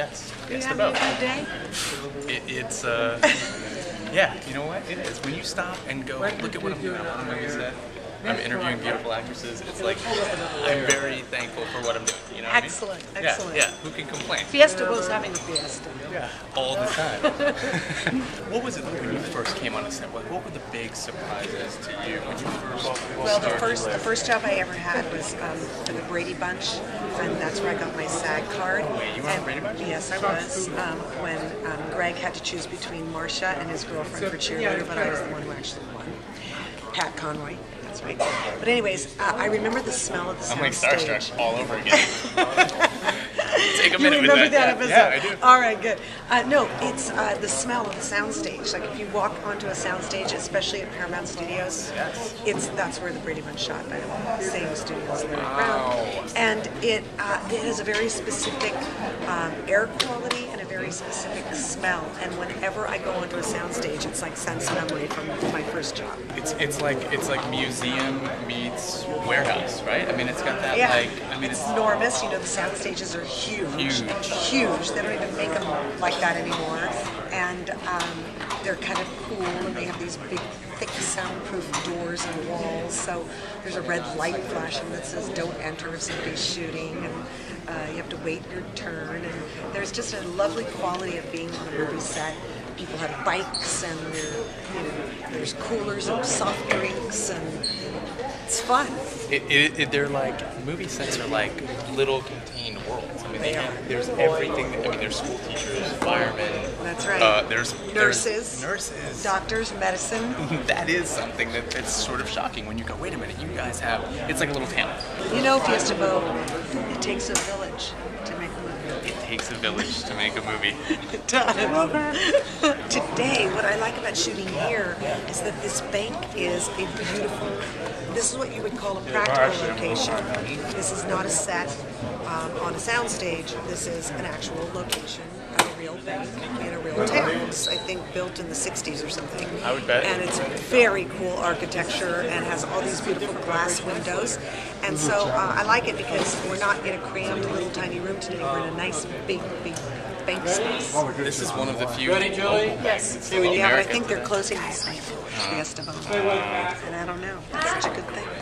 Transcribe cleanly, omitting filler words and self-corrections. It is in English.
Yes. You FiestaBo. having a good day? It's yeah. You know what? It is. When you stop and go look at what I'm doing on a movie set, I'm interviewing beautiful actresses. It's like I'm very thankful for what I'm doing. You know what Excellent, I mean? excellent. Yeah. Who can complain? FiestaBo's having a fiesta. Yeah. All the time. What was it like when you first came on a set? What were the big surprises to you when you first? Well, the first job I ever had was for the Brady Bunch, and that's where I got my SAG card. Wait, you were on Brady Bunch? Yes, I was. When Greg had to choose between Marcia and his girlfriend for cheerleader, but I was the one who actually won. Pat Conroy. That's right. But anyways, I remember the smell of the sound stage. I'm like starstruck all over again. Take a minute You remember with that episode? Yeah, I do. All right, good. No, it's the smell of the soundstage. Like if you walk onto a soundstage, especially at Paramount Studios, that's where the Brady Bunch shot by the same studios Larry Brown. And it has a very specific air quality and a very specific smell. And whenever I go onto a soundstage, it's like sense memory from my first job. It's like museum meets warehouse, right? I mean, it's got that it's enormous. You know, the sound stages are huge. They don't even make them like that anymore, and they're kind of cool, and they have these big, thick, soundproof doors and walls. So there's a red light flashing that says "Don't enter" if somebody's shooting, and you have to wait your turn. And there's just a lovely quality of being on a movie set. People have bikes, and there's coolers and soft drinks, and it's fun. They're like, movie sets are like little contained worlds. I mean, there's everything. I mean, there's school teachers, firemen. That's right. There's nurses, doctors, medicine. That is something that's sort of shocking when you go, wait a minute, you guys have, it's like a little town. You know, FiestaBo, it takes a village to make a movie. It takes a village to make a movie. It does. Today, what I like about shooting here is that this bank is a beautiful, this is what you would call a practical location. This is not a set on a soundstage. This is an actual location of a real bank in a real town. It's, I think, built in the 60s or something. I would bet. And it's very cool architecture and has all these beautiful glass windows. And so I like it because we're not in a crammed little tiny room today. We're in a nice big bank space. This is one of the few. Yes. Yeah, but I think they're closing this night. FiestaBo. And I don't know. It's such a good thing.